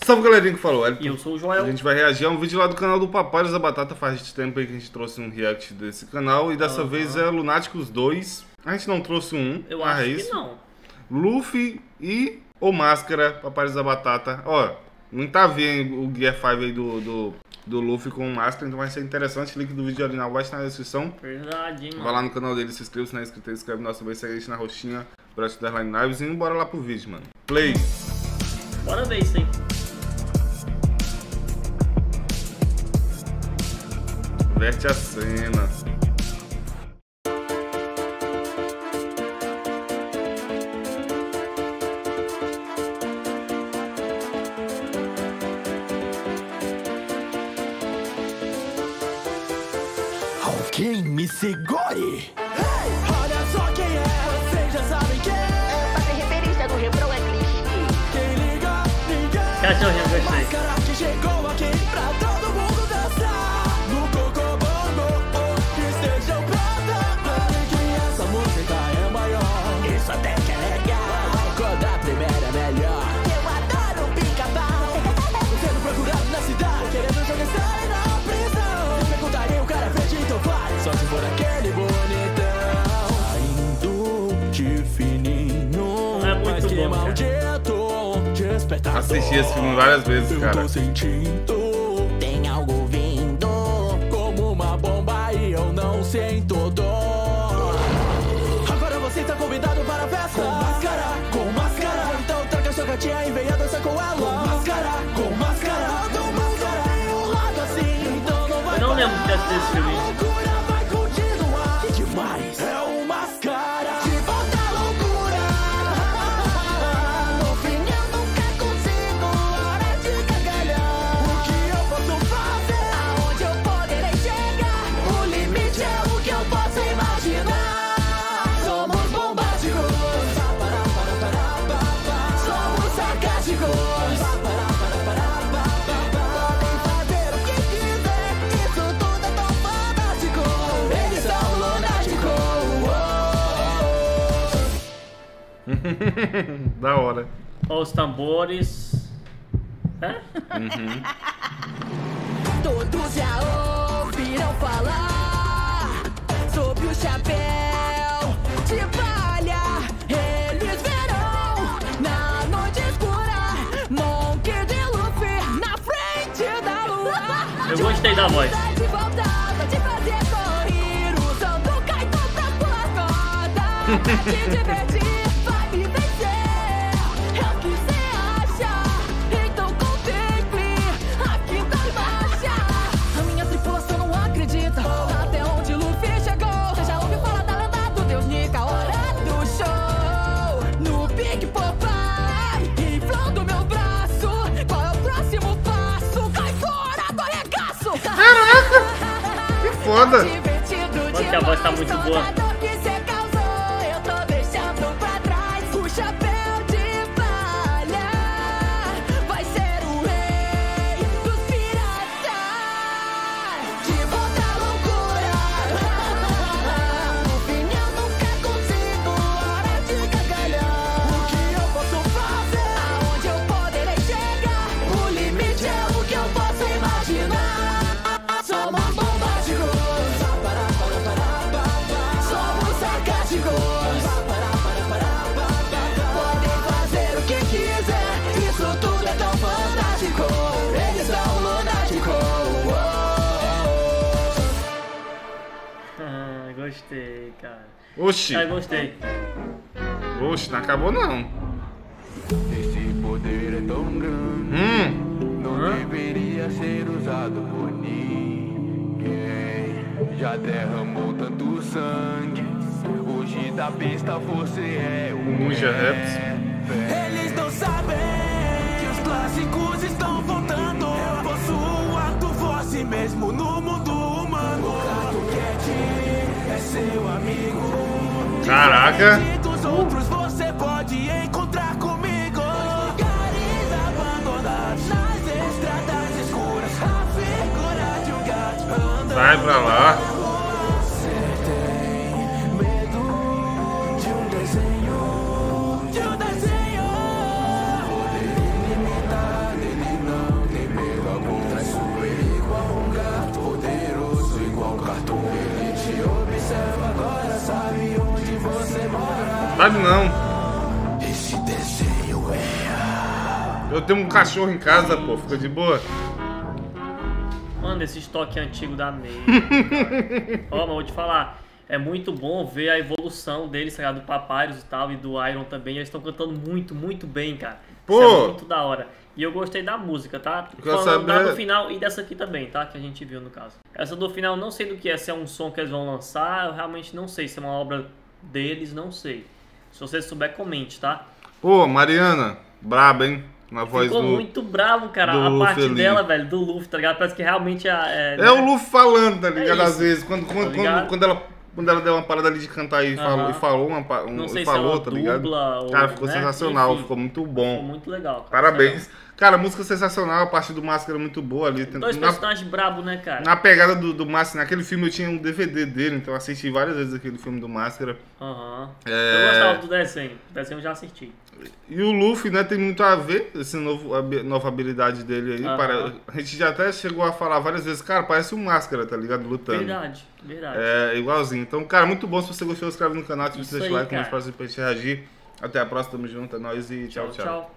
Salve galerinha que falou, E eu sou o Joel. A gente vai reagir a um vídeo lá do canal do Papyrus da Batata. Faz tempo aí que a gente trouxe um react desse canal. E dessa vez é Lunáticos 2. A gente não trouxe um, Eu acho que não. Luffy e o Máscara, Papyrus da Batata. Ó, não tá vendo o Gear 5 aí do Luffy com o Máscara, então vai ser interessante. O link do vídeo original vai estar na descrição. Verdade, mano. Vai lá no canal dele, se inscreva, se não é inscrito, inscreve no nosso também, segue a gente na roxinha, Braço da Line Lives e bora lá pro vídeo, mano. Play! Bora ver isso aí. Verte a cena. Alguém me segure! Olha só quem é, vocês já sabem quem é. Fazer referência no refrão é clichê. Quem liga, ninguém. Cachorrinho, gostei. Máscara que chegou aqui pra todo mundo dançar. No Cocobongo, estejam prontas. Que essa música é maior. Isso até que é legal. Quando a primeira é melhor. Eu adoro o pica-pau. Sendo procurado na cidade, querendo jogar série na prisão. Me perguntarem o cara fez, então vai. Só se for aquele bonitão. Saindo de fininho. É muito Mas que bom, cara. maldito despertador. Assisti esse filme várias vezes, Eu cara. tô sentindo, tem algo vindo, como uma bomba e eu não sinto dor. Agora você tá convidado para a festa. Com máscara, então traga sua gatinha e venha dançar com ela. Com máscara, do máscara tem um lado assim, então não vai. Eu não lembro de ter assistido esse filme. A loucura vai continuar. Que demais, é o máscara. De volta à loucura. No fim eu nunca consigo. Hora de gargalhar. O que eu posso fazer? Aonde eu poderei chegar? O limite é o que eu posso imaginar. Somos bombásticos. Somos sarcásticos. Podem fazer o que quiser. Isso tudo é tão fantástico. Eles são lunáticos. Da hora. Ó os tambores. É? Todos já ouviram falar sobre o chapéu de palha. Eles verão na noite escura Monk de Luffy na frente da lua. Eu gostei da voz. De voltada de fazer correr usando Kaito pra tua corda. Pra te divertir, vai me vencer. É o que cê acha? Então contemple a quinta marcha. A minha tripulação não acredita até onde Luffy chegou. Você já ouviu falar da lenda do Deus Nika? Hora do show no Big Popeye, inflando meu braço. Qual é o próximo passo? Cai fora do arregaço. Que foda! Olha que a voz tá muito boa. Que cê causou, eu tô deixando pra trás. O chapéu de palha vai ser o rei dos piratas. De volta à loucura. No fim eu nunca consigo. Hora de gargalhar. O que eu posso fazer? Aonde eu poderei chegar? O limite é o que eu posso imaginar. Somos bombásticos. Somos sarcásticos. Podem fazer o que quiser. Isso tudo é tão fantástico. Eles são lunáticos. Ah, gostei, cara. Oxi, Ah, gostei. oxi, não acabou não. Esse poder é tão grande, não deveria ser usado por ninguém. Já derramou tanto sangue, hoje da pista você é o Ninja Raps. Eles não sabem que os clássicos estão voltando. Eu possuo alto voz mesmo no mundo humano. O Claro Cat é seu amigo. Caraca! E dos outros você pode encontrar comigo. Lugares abandonados nas estradas escuras. A figura de um gato anda. Sai pra lá. Você tem medo de um desenho. De um desenho. Poder ilimitado, Sabe não. Esse desenho é Eu tenho um cachorro em casa, pô. Fica de boa. Mano, esse estoque antigo da meia. Ó, mas vou te falar. É muito bom ver a evolução deles, tá ligado? Do Papyrus e tal, e do Iron também. Eles estão cantando muito, muito bem, cara. Pô! Isso é muito da hora. E eu gostei da música, tá? quero Falando da saber- do final e dessa aqui também, tá? Que a gente viu no caso. Essa do final, não sei do que é. Se é um som que eles vão lançar, eu realmente não sei. Se é uma obra deles, não sei. Se você souber, comente, tá? Pô, Mariana, braba, hein? Na voz Ficou do... muito bravo, cara. do A Luffy parte ali. dela, velho, do Luffy, tá ligado? Parece que realmente É né? o Luffy falando, tá ligado? Às isso. vezes, quando ligado? quando ela deu uma parada ali de cantar e Aham. falou Não sei e se falou, ela tá ligado? dubla ou, Cara, ficou né? sensacional, Enfim, ficou muito ficou bom. muito legal, cara. Parabéns. Cara, a música sensacional, a parte do Máscara é muito boa ali. Dois personagens brabos, né, cara? Na pegada do Máscara, naquele filme eu tinha um DVD dele, então eu assisti várias vezes aquele filme do Máscara. Aham. É. Eu gostava do desenho. O desenho eu já assisti. E o Luffy, né, tem muito a ver, essa nova habilidade dele aí. Aham. A gente já até chegou a falar várias vezes, cara, parece um Máscara, tá ligado? Lutando. Verdade, verdade. É, igualzinho. Então, cara, muito bom. Se você gostou, inscreve no canal, ativa Isso o aí, like, cara. mais próximo pra gente reagir. Até a próxima, tamo junto, é nóis e tchau, tchau. Tchau.